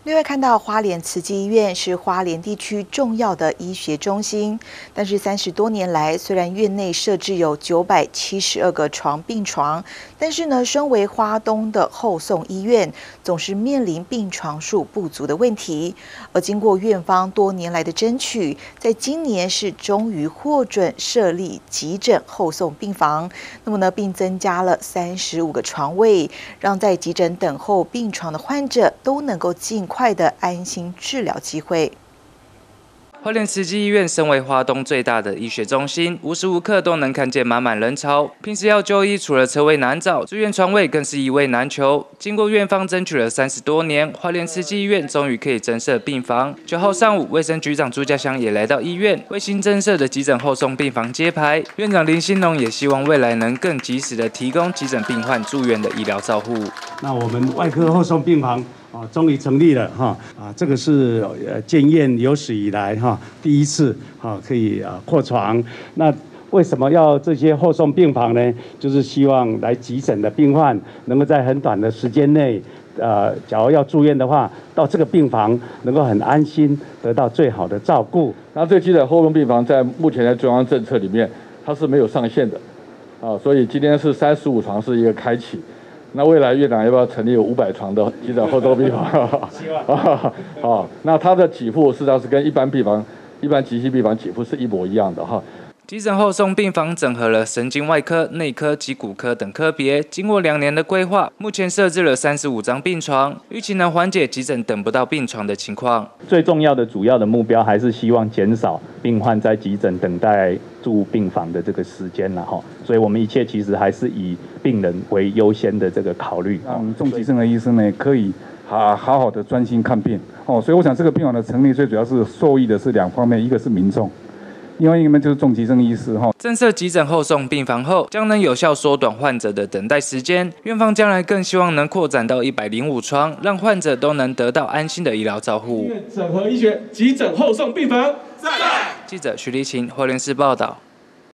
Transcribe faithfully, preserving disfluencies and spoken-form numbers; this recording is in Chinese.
另外看到花莲慈济医院是花莲地区重要的医学中心，但是三十多年来，虽然院内设置有九百七十二个床病床，但是呢，身为花东的后送医院，总是面临病床数不足的问题。而经过院方多年来的争取，在今年是终于获准设立急诊后送病房，那么呢，并增加了三十五个床位，让在急诊等候病床的患者都能够尽快的安心治疗机会。 花莲慈济医院身为花东最大的医学中心，无时无刻都能看见满满人潮。平时要就医，除了车位难找，住院床位更是一位难求。经过院方争取了三十多年，花莲慈济医院终于可以增设病房。九号上午，卫生局长朱家祥也来到医院，为新增设的急诊后送病房揭牌。院长林兴龙也希望未来能更及时的提供急诊病患住院的医疗照护。 那我们外科后送病房。啊，终于成立了哈！啊，这个是呃建院有史以来哈第一次哈可以啊扩床。那为什么要这些后送病房呢？就是希望来急诊的病患能够在很短的时间内，呃，假如要住院的话，到这个病房能够很安心得到最好的照顾。 那这急诊后送病房在目前的中央政策里面，它是没有上限的啊，所以今天是三十五床是一个开启。那未来院长要不要成立有五百床的急诊后送病房？希望啊，那它的给付实际上是跟一般病房、一般急性病房给付是一模一样的哈。 急诊后送病房整合了神经外科、内科及骨科等科别，经过两年的规划，目前设置了三十五张病床，预期能缓解急诊等不到病床的情况。 最重要的主要的目标还是希望减少病患在急诊等待住病房的这个时间了哈，所以我们一切其实还是以病人为优先的这个考虑。 让重急症的医生呢可以好好好的专心看病哦，所以我想这个病房的成立最主要是受益的是两方面，一个是民众。另外一个就是重急症医师哈， 增设急诊后送病房后，将能有效缩短患者的等待时间。院方将来更希望能扩展到一百零五床，让患者都能得到安心的医疗照护。 整合医学急诊后送病房，在。 记者徐立琴，花莲市报道。